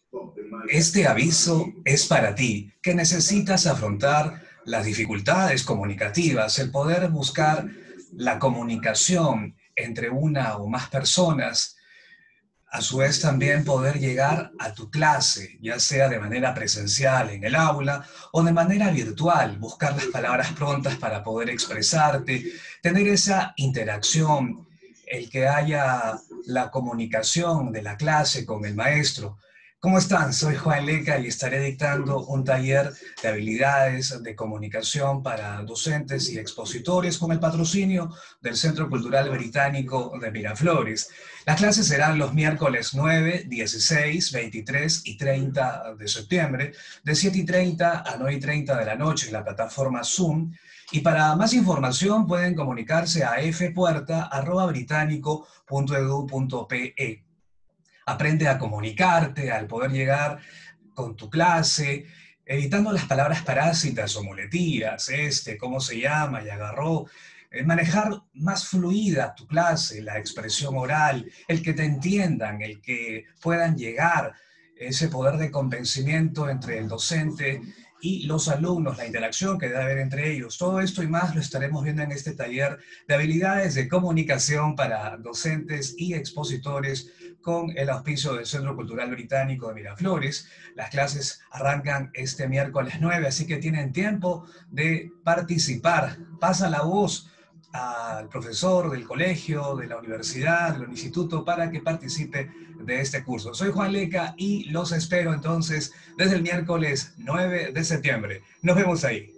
Este aviso es para ti, que necesitas afrontar las dificultades comunicativas, el poder buscar la comunicación entre una o más personas, a su vez también poder llegar a tu clase, ya sea de manera presencial en el aula o de manera virtual, buscar las palabras prontas para poder expresarte, tener esa interacción, el que haya la comunicación de la clase con el maestro. ¿Cómo están? Soy Juan Leca y estaré dictando un taller de habilidades de comunicación para docentes y expositores con el patrocinio del Centro Cultural Británico de Miraflores. Las clases serán los miércoles 9, 16, 23 y 30 de septiembre, de 7:30 a 9:30 de la noche en la plataforma Zoom. Y para más información pueden comunicarse a fpuerta@británico.edu.pe. Aprende a comunicarte, al poder llegar con tu clase, evitando las palabras parásitas o muletillas, cómo se llama y agarró. Manejar más fluida tu clase, la expresión oral, el que te entiendan, el que puedan llegar, ese poder de convencimiento entre el docente y los alumnos, la interacción que debe haber entre ellos. Todo esto y más lo estaremos viendo en este taller de habilidades de comunicación para docentes y expositores con el auspicio del Centro Cultural Británico de Miraflores. Las clases arrancan este miércoles 9, así que tienen tiempo de participar. Pasa la voz al profesor del colegio, de la universidad, del instituto, para que participe de este curso. Soy Juan Leca y los espero entonces desde el miércoles 9 de septiembre. Nos vemos ahí.